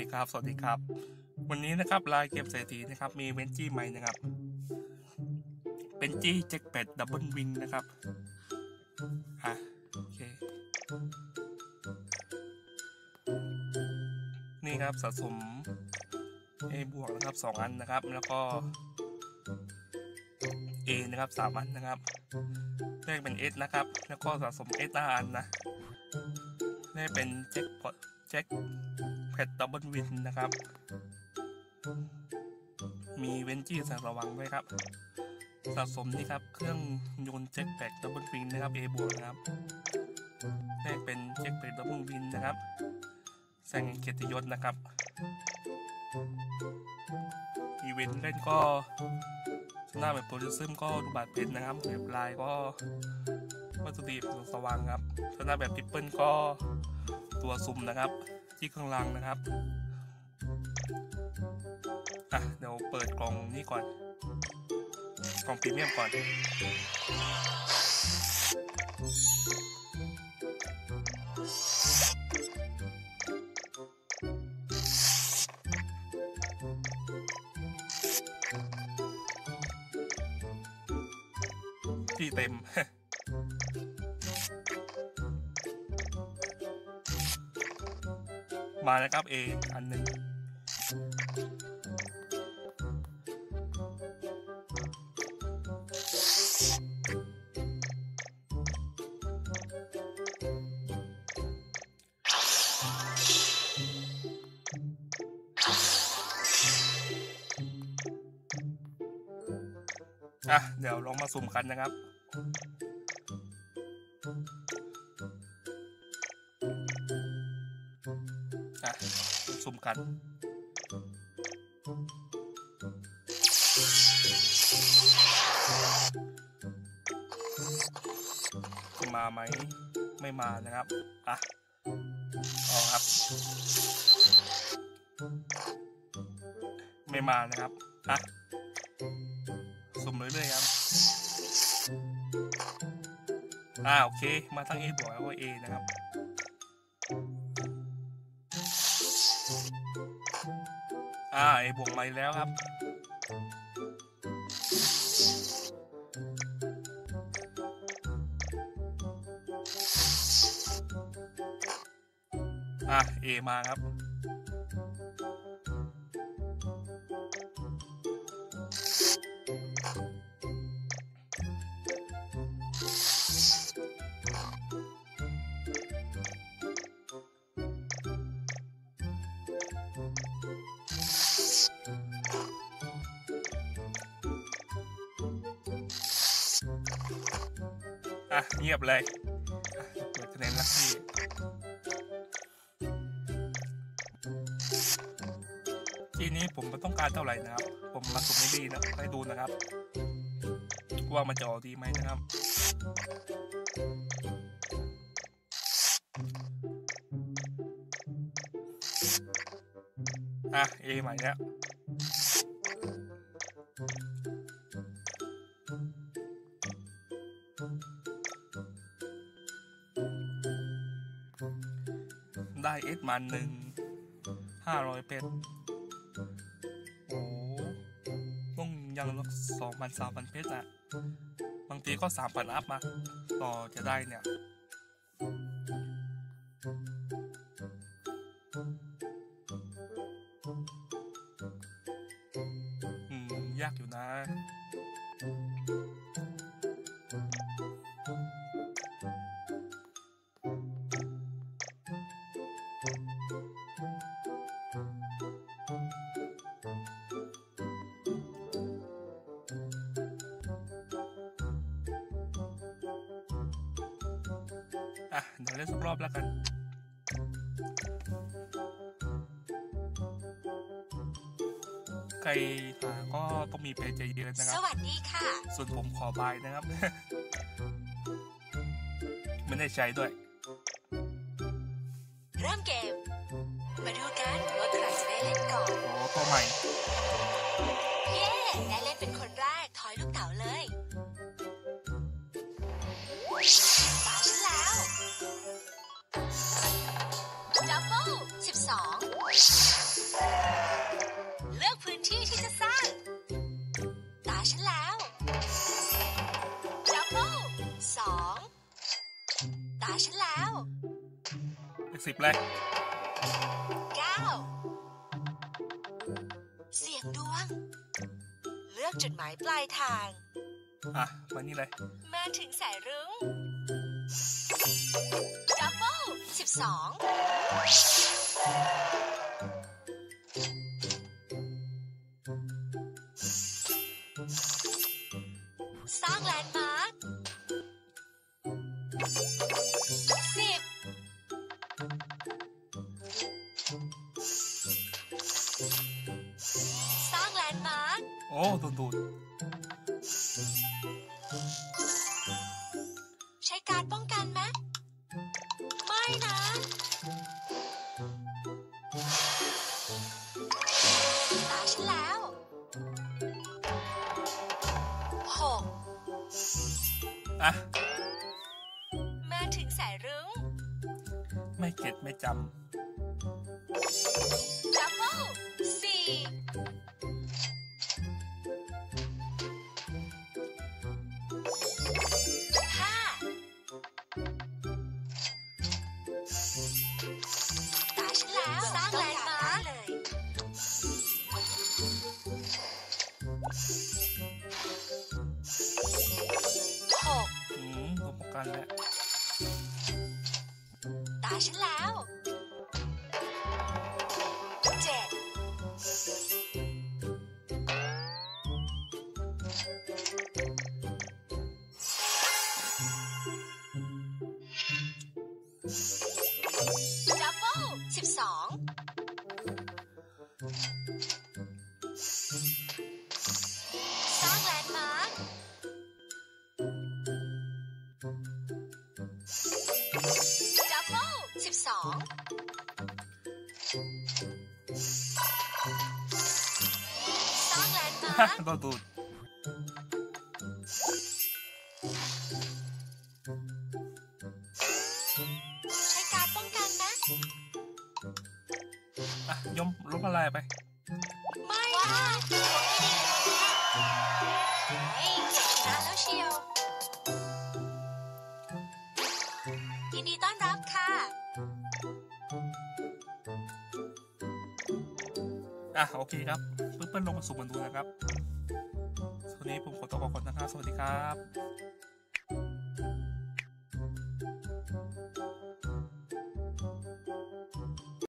ครับสวัสดีครับวันนี้นะครับลายเกมเศรษฐีนะครับมีเวนจี้ใหม่นะครับเป็นจี้แจ็คแปดดับเบิลวิงนะครับโอเคนี่ครับสะสมบวกนะครับ2 อันนะครับแล้วก็นะครับ3 อันนะครับแรกเป็น S นะครับแล้วก็สะสม S 5 อันนะนี่เป็นแจ็คแพดดับเบิลวินนะครับมีเวนจี้แสงสว่างด้วยครับสะสมนี่ครับเครื่องยนต์แจ็คแพดดับเบิลวินนะครับ A บวกนะครับแรกเป็นแจ็คแพดดับเบิลวินนะครับแสงเกียรติยศนะครับอีเวนต์เล่นก็หน้าแบบโพลิซึมก็ดูบาดเพชรนะครับแบบลายก็วัตถุดิบสว่างครับหน้าแบบทิปเปิลก็ตัวซุ่มนะครับที่ข้างล่างนะครับเดี๋ยวเปิดกล่องนี้ก่อนกล่องพรีเมียมก่อนที่เต็ม มาแล้วครับ A อันหนึ่งเดี๋ยวลองมาสุ่มกันนะครับสุ่มกันจะมาไหมไม่มานะครับครับไม่มานะครับสุ่มเรื่อยๆครับโอเคมาทั้ง A บวกแล้วก็ A นะครับA บวกมาแล้วครับA มาครับเงียบเลยเปิดคะแนนลัคกี้ทีนี้ผมไม่ต้องการเท่าไหร่นะครับผมมาสุ่มไม่ดีนะให้ดูนะครับว่ามันจะออกดีไหมนะครับA ใหม่แล้วได้ S มา500 เพชรต้องยัง2,000-3,000 เพชรบางทีก็ 3,000 อัพมาต่อจะได้เนี่ยยากอยู่นะเดี๋ยวเล่นสักรอบแล้วกันใครก็ต้องมีเพจใจเย็นนะครับสวัสดีค่ะส่วนผมขอบายนะครับ ไม่ได้ใช้ด้วยเริ่มเกมมาดูกันว่าใครจะได้เล่นก่อนตัวใหม่เย้ได้เล่นเป็นคนแรกถอยลูกเต๋าเลยตาฉันแล้วดับเบิ้ล12 10เลย 9 เสียงดวงเลือกจุดหมายปลายทางมานี่เลยมาถึงสายรุ้งดับเบิล12สร้างแลนด์มาร์ค10สร้างแลนด์มาร์คโอ้ดูดใช้การป้องกันไหมไม่นะตาฉันแล้ว6มาถึงสายรุ้งไม่เก็ตไม่จำดับเบิล4 ตัวประกันแหละตาฉันแล้ว7ดับเบิล12สร้างแลนด์มาร์คดับเบิล12สร้างแลนด์มาร์คดูดใช้การป้องกันนะยมลบอะไรไปไม่ค่ะเฮ้ยเจ๋งนะแล้วเชียวยินดีต้อนรับค่ะโอเคครับเพิ่งลงมาสู่บนดูนะครับสวัสดีผมขอตัวก่อนนะครับสวัสดีครับ